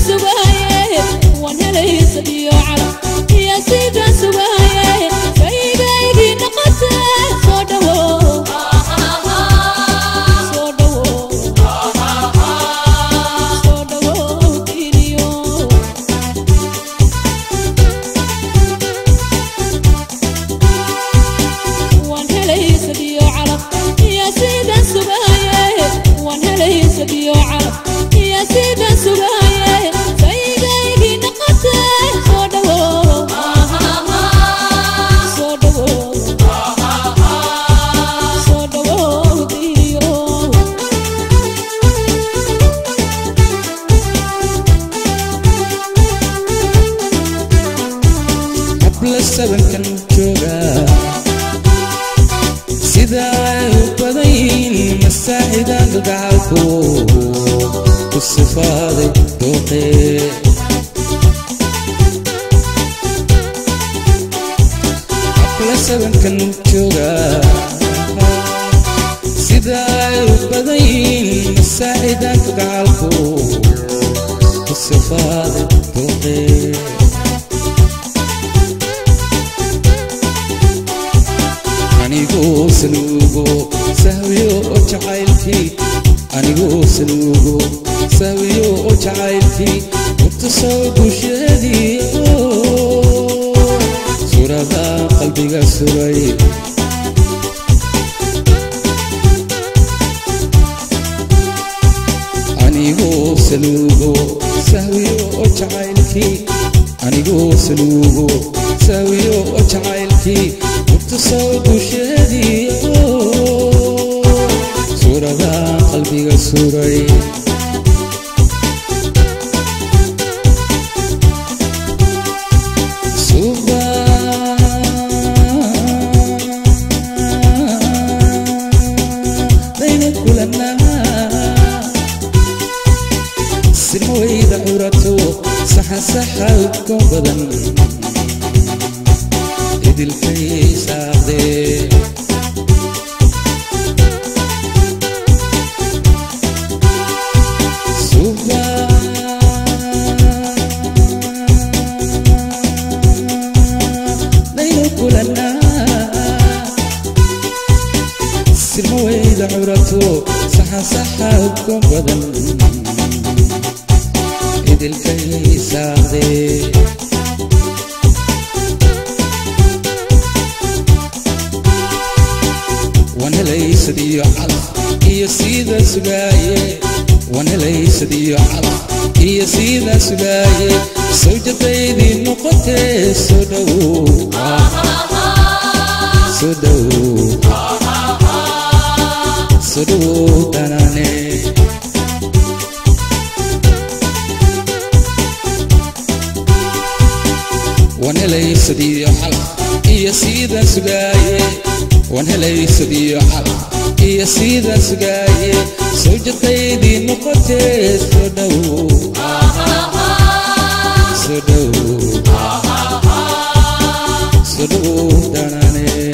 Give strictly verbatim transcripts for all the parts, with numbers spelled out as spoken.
سبايا وانا ليس بيو على يا سيدا سبايا فايدا يدي نقطة صدوه صدوه صدوه تيريو وانا ليس بيو على يا سيدا سبايا وانا ليس بيو على يا سيدا سبايا فايدا يدي نقطة صدوه صدوه صدوه تيريو قبل السبن كان جوغا سيدا وبدين مساعدا قعالكو الصفاضي دوقي قبل السبن كان جوغا سيدا وبدين مساعدا قعالكو الصفاضي دوقي أنيقو سلوقو سهويو جعيلكي أنيقو سلوقو سهويو جعيلكي وتصوقو شادي سورة قلبي سوري أنيقو سلوقو سهويو جعيلكي أنيقو سلوقو سهويو جعيلكي وتصوقو شادي سورة قلبي سوري سوبا بين كل الناس سموي دعورته صحا صحا وكوبدا إذ الكيس عقدي سوبا ليل كل الناس سموي دعورته صحا صحا وكوبدا إذ الكيس عقدي وانا ليس دي على هي سيدة سبايا وانا ليس دي على هي سيدة سبايا زوجتي دي نقطة سدو سدو سدو تناني وانا ليس دي على هي سيدة سبايا وانا ليس دي على هي سيدة سقاية زوجتي دي نقطة سدو سدو سدو داناني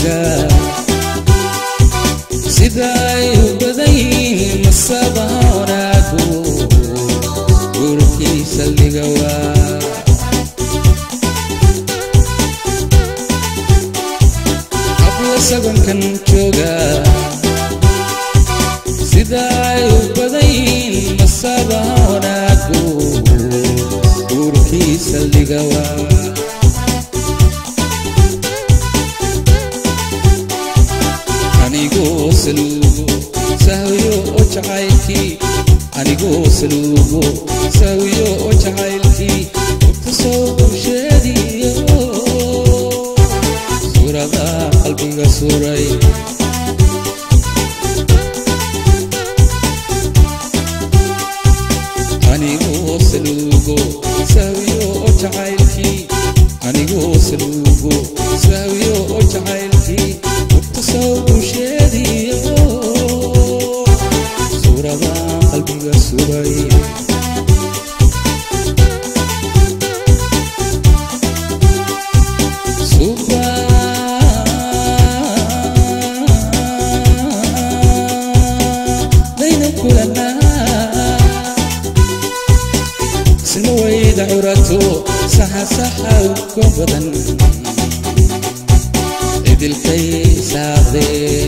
joogaa sida ay u badayin masabaha wanaagu gurkiisa ligawaa habla sabankan joogaa sida ay u badayin masabaha wanaagu gurkiisa ligawaa anigoo saluugo sahwiyo oo jacaylkii anigoo saluugo sahwiyo oo jacaylkii kusoo bulshadiyo suurada qalbiga suray anigoo saluugo sahwiyo oo jacaylkii anigoo saluugo sahwiyo oo jacaylkii kusoo bulshadiyo suurada qalbiga suray dayna kulanaa sina wayda curato saxa saxa uga badan idilkay saaqdee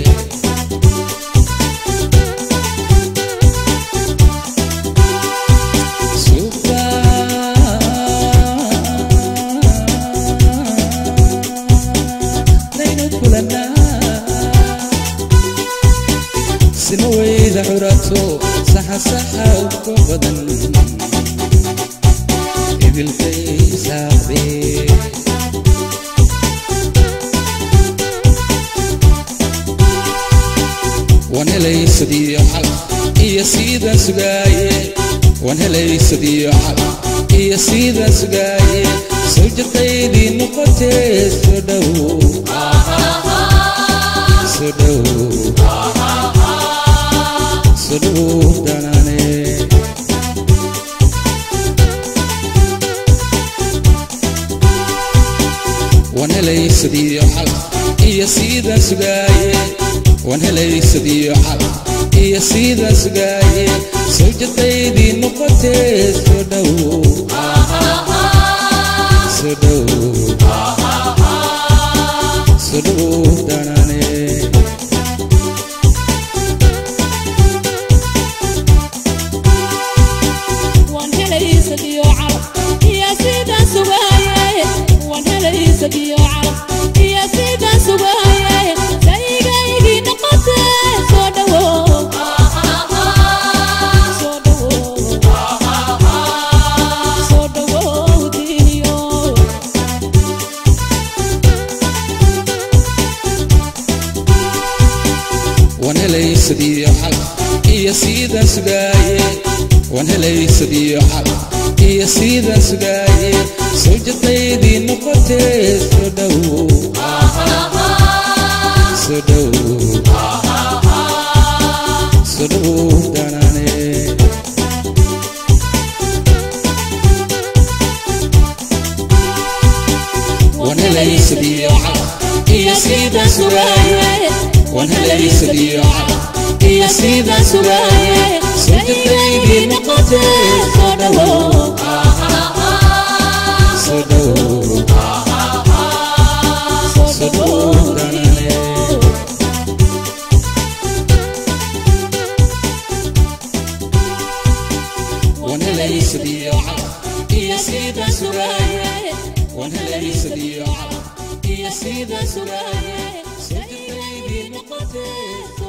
sina wayda curato saxa saxa uga badan idilkay saaqdee waan helay sadiyo xal iyo sidaan sugaaye waan helay sadiyo xal iyo sidaan sugaaye sawjadaydii noqotee soo dhow soo dhow soo dhow danaane waan helay sadiyo xal iyo sidaan sugaaye waan helay sadiyo xal iyo sidaan sugaaye sawjadaydii noqotee soo dhow soo dhow soo dhow danaane waan helay sadiyo xal iyo sidaan sugaaye waan helay sadiyo xal iyo sidaan sugaaye saygaygii noqotee soo dhowow soo dhowow soo dhowow diiniyo waan helay sadiyo xal iyo sidaan sugaaye waan helay sadiyo xal iyo sidaan sugaaye sawjadaydii noqotee soo dhow soo dhow soo dhow danaane waan helay sadiyo xal iyo sidaan sugaaye waan helay sadiyo xal iyo sidaan sugaaye sawjadaydii noqotee soo dhow soo dhow soo dhow danaane waan helay sadiyo xal iyo sidaan sugaaye waan helay sadiyo xal iyo sidaan sugaaye sawjadaydii noqotee